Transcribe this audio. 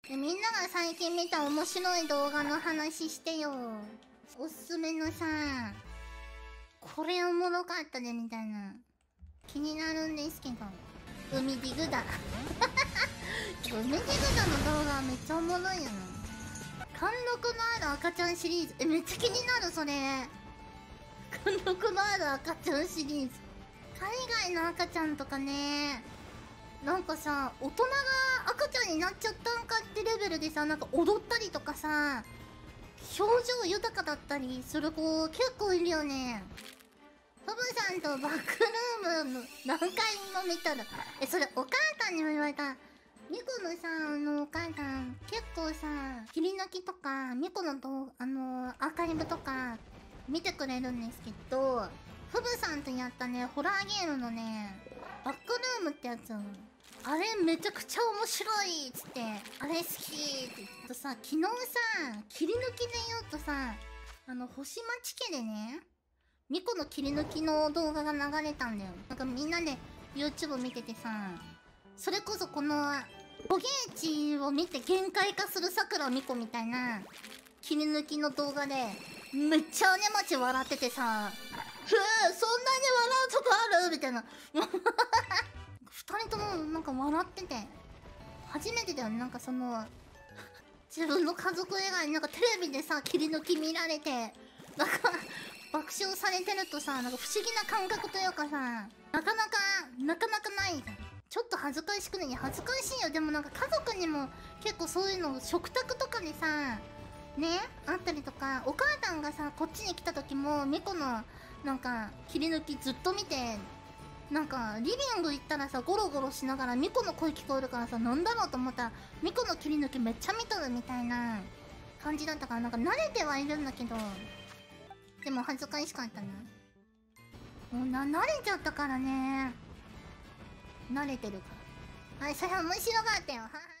みんなが最近見た面白い動画の話してよ。おすすめのさ、これおもろかったでみたいな。気になるんですけど。海ディグダ。海ディグダの動画めっちゃおもろいよな。貫禄のある赤ちゃんシリーズ。めっちゃ気になる、それ。貫禄のある赤ちゃんシリーズ。海外の赤ちゃんとかね。なんかさ、大人が赤ちゃんになっちゃったんかってレベルでさ、なんか踊ったりとかさ、表情豊かだったりする子結構いるよね。フブさんとバックルーム何回も見たら、それお母さんにも言われた。ミコのさ、お母さん、結構さ、切り抜きとか、ミコのアーカイブとか、見てくれるんですけど、フブさんとやったね、ホラーゲームのね、バックルームってやつ、あれめちゃくちゃ面白いっつって、あれ好きって言ってさ、昨日さ、切り抜きで言うとさ、星町家でね、ミコの切り抜きの動画が流れたんだよ。なんかみんなで YouTube 見ててさ、それこそこの、ボゲーチを見て限界化する桜ミコみたいな、切り抜きの動画で、めっちゃ姉町笑っててさ、そんなに笑うとこあるみたいな。二人ともなんか笑ってて、初めてだよね。なんか自分の家族以外になんかテレビでさ、切り抜き見られて、なんか、爆笑されてるとさ、なんか不思議な感覚というかさ、なかなかないじゃん。ちょっと恥ずかしくない。恥ずかしいよ。でもなんか家族にも結構そういうの、食卓とかでさ、ね、あったりとか、お母さんがさ、こっちに来た時も、ミコの、なんか、切り抜きずっと見て、なんか、リビング行ったらさ、ゴロゴロしながらミコの声聞こえるからさ、なんだろうと思ったら、ミコの切り抜きめっちゃ見とるみたいな感じだったから、なんか慣れてはいるんだけど、でも恥ずかしかったな。もう慣れちゃったからね。慣れてるから。はい、それは面白かったよ。はは。